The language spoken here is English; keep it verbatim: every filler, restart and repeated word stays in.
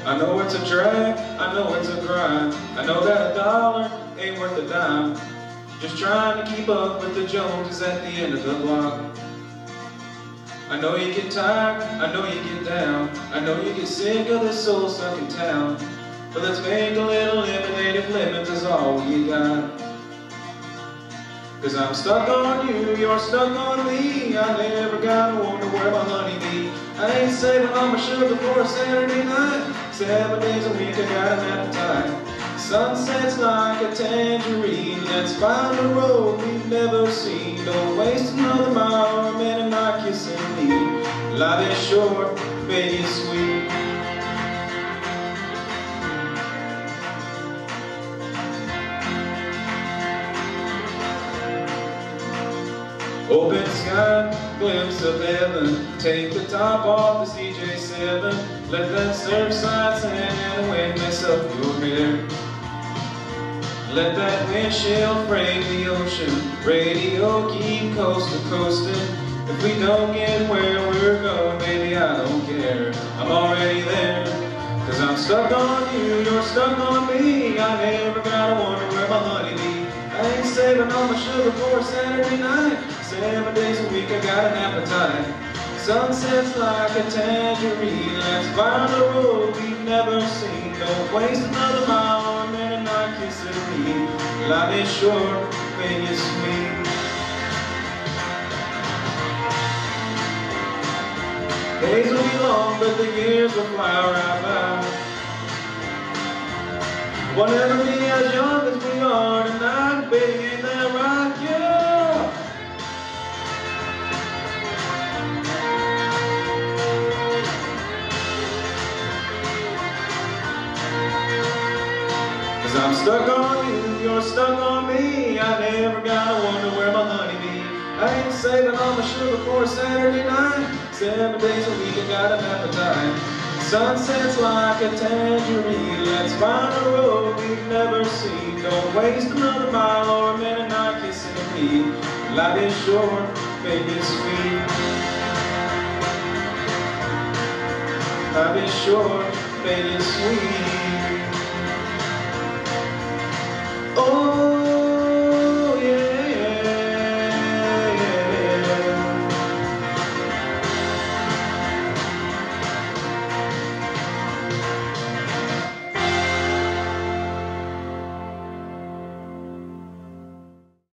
I know it's a drag, I know it's a grind. I know that a dollar ain't worth a dime. Just trying to keep up with the Joneses at the end of the block. I know you get tired, I know you get down. I know you get sick of this soul-sucking town. But let's make a little lemonade if lemons is all you got. Cause I'm stuck on you, you're stuck on me. I never gotta wonder where my honey be. I ain't saving all my sugar for a Saturday night. Seven days a week I got an appetite. Sunsets like a tangerine. Let's find a road we've never seen. Don't waste another mile or a minute not kissing me. Life is short, baby is sweet. Open sky, glimpse of heaven. Take the top off the C J seven. Let that surfside sand and the wind mess up your hair. Let that windshield frame the ocean. Radio keep coast to coasting. If we don't get where we're going, baby, I don't care. I'm already there. Cause I'm stuck on you, you're stuck on me. I never gotta wonder where my honey be. I ain't saving all my sugar for a Saturday night. Seven days a week I got an appetite. Sunsets like a tangerine. Let's find a road we've never seen. Don't waste another mile or a minute not kissing me. Life is short, baby is sweet. Days will be long, but the years will fly right by. We'll never be as young as we are tonight, baby, ain't that right? Yeah! Cause I'm stuck on you, you're stuck on me. I never gotta wonder where my honey be. I ain't saving all my sugar for a Saturday night. Seven days a week I got an appetite. Sunsets like a tangerine. Let's find a road we've never seen. Don't waste another mile or a minute not kissing me. Life is short, baby is sweet. Life is short, baby is sweet. Oh.